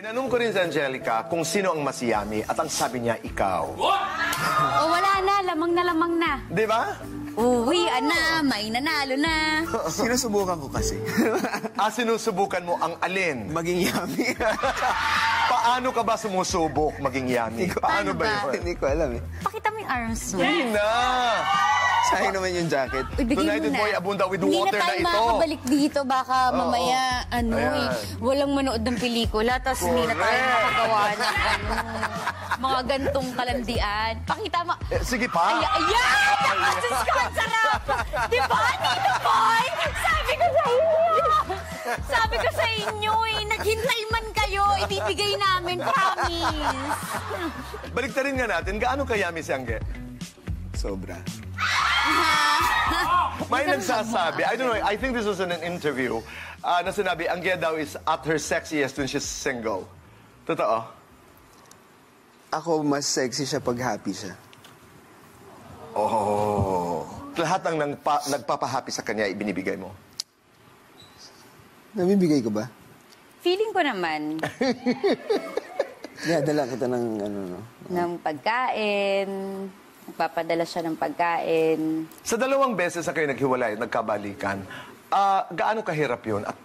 Tinanong ko rin si Angelica kung sino ang mas yummy at ang sabi niya, ikaw. O wala na, lamang na. Di ba? Uwi na, may nanalo na. Sinusubukan ko kasi. Sinusubukan mo ang alin? Maging yummy. Paano ka ba sumusubok maging yummy? Paano ba yun? Hindi ko alam eh. Pakita mo yung arms mo. Hindi na! Sayang naman yung jacket. Uy, bigay mo United na. Boy Abunda with water na Hindi ito. na tayo makakabalik dito. Baka mamaya, Ayan. walang manood ng pelikula. Tapos hindi na tayo Correct. makagawa ng mga gantong kalandian. Pakita mo. Sige pa. Ayan! Diyos ko, ang sarap! Di ba, Tito Boy? Sabi ko sa inyo! Sabi ko sa inyo naghintay man kayo, ibibigay namin, promise. Baliktarin nga natin, gaano ka yummy si Angge? Sobra. May nagsasabi, I don't know, I think this was in an interview, na sinabi, Angge daw is at her sexiest when she's single. Totoo? Ako, mas sexy siya pag happy siya. Oh. Lahat ng nagpapahappy sa kanya, ibinibigay mo. Namibigay ko ba? Feeling ko naman, Dala kita ng ng pagkain, nagpapadala siya ng pagkain. Sa 2 beses na kayo naghiwalay, nagkabalikan, gaano kahirap yun? At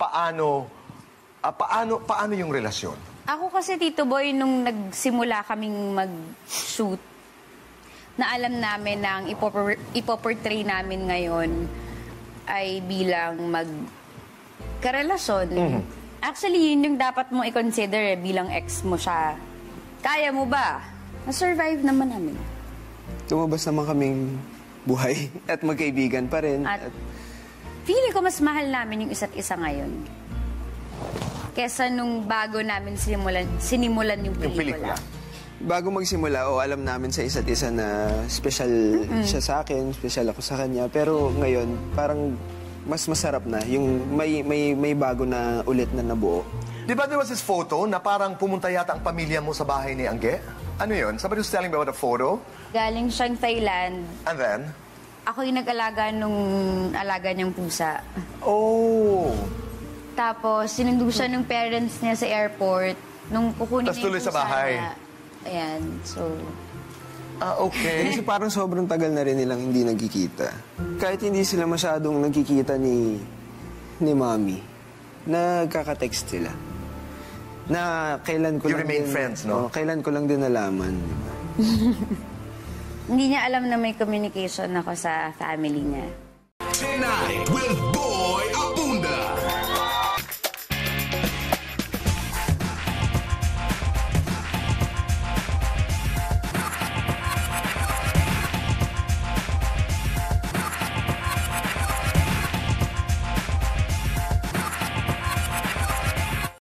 paano yung relasyon? Ako kasi, Tito Boy, nung nagsimula kaming mag-shoot, na alam namin na ang ipoportray namin ngayon ay bilang magkarelasyon. Actually, yun yung dapat mo i-consider bilang ex mo siya. Kaya mo ba? Na-survive naman namin. Tumabas naman kaming buhay at magkaibigan pa rin. At feeling ko mas mahal namin yung isa't isa ngayon. Kesa nung bago namin sinimulan yung pelikula. Bago magsimula, alam namin sa isa't isa na special siya sa akin, special ako sa kanya. Pero ngayon, parang mas masarap na yung may bago na ulit na nabuo. Di ba there was this photo na parang pumunta yata ang pamilya mo sa bahay ni Angge? Ano yun? Somebody was telling me about a photo. Galing siyang Thailand. And then? Ako yung nag-alaga nung alaga niyang pusa. Oh. Tapos, sinundo siya ng parents niya sa airport. Nung kukunin Tas niya yung tuloy sa pusa bahay. niya. Ayan, so... Okay. Kasi parang sobrang tagal na rin nilang hindi nagkikita. Kahit hindi sila masyadong nagkikita ni Mami, nagkaka-text sila. Na kailan ko You lang remain din, friends, no? Kailan ko lang din nalaman. Hindi niya alam na may communication ako sa family niya. Tonight with